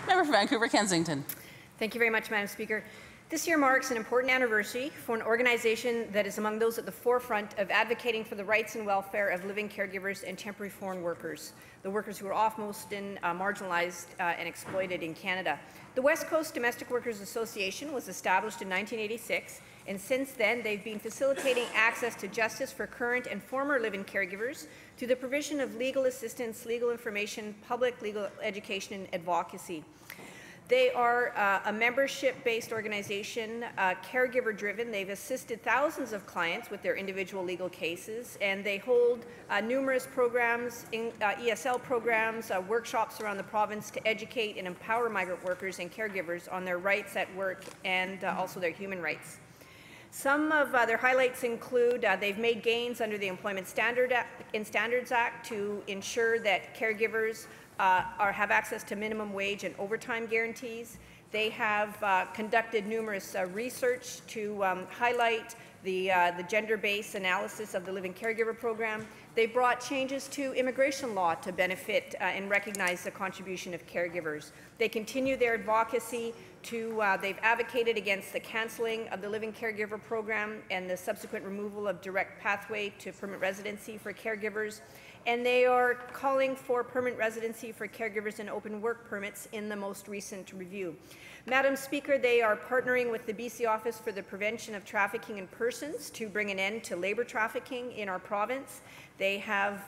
Member for Vancouver Kensington. Thank you very much, Madam Speaker. This year marks an important anniversary for an organization that is among those at the forefront of advocating for the rights and welfare of living caregivers and temporary foreign workers, the workers who are often marginalized and exploited in Canada. The West Coast Domestic Workers Association was established in 1986, and since then they've been facilitating access to justice for current and former living caregivers through the provision of legal assistance, legal information, public legal education, and advocacy. They are a membership-based organization, caregiver-driven. They've assisted thousands of clients with their individual legal cases, and they hold numerous programs, ESL programs, workshops around the province to educate and empower migrant workers and caregivers on their rights at work and also their human rights. Some of their highlights include they've made gains under the Employment Standards Act to ensure that caregivers have access to minimum wage and overtime guarantees. They have conducted numerous research to highlight the gender-based analysis of the Living Caregiver Program. They brought changes to immigration law to benefit and recognize the contribution of caregivers. They continue their advocacy they've advocated against the cancelling of the Living Caregiver Program and the subsequent removal of direct pathway to permanent residency for caregivers. And they are calling for permanent residency for caregivers and open work permits in the most recent review. Madam Speaker, they are partnering with the BC Office for the Prevention of Trafficking in Persons to bring an end to labour trafficking in our province. They have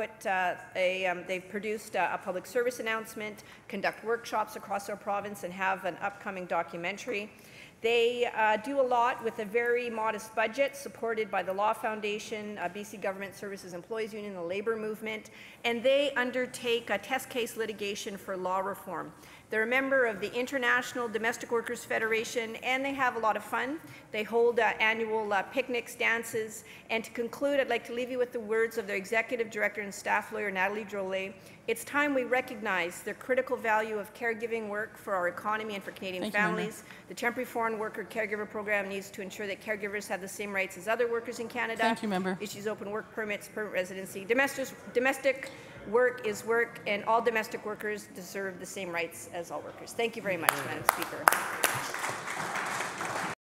they've produced a public service announcement, conduct workshops across our province, and have an upcoming documentary. They do a lot with a very modest budget supported by the Law Foundation, BC Government Services Employees Union, the Labour Movement, and they undertake a test case litigation for law reform. They're a member of the International Domestic Workers Federation, and they have a lot of fun. They hold annual picnics, dances, and to conclude, I'd like to leave you with the words of their Executive Director and Staff Lawyer, Natalie Drolet. It's time we recognize the critical value of caregiving work for our economy and for Canadian families. The Temporary Foreign Worker Caregiver Program needs to ensure that caregivers have the same rights as other workers in Canada. Thank you, Member. Issues open work permits, permanent residency. Domestic work is work, and all domestic workers deserve the same rights as all workers. Thank you very much, Madam Speaker.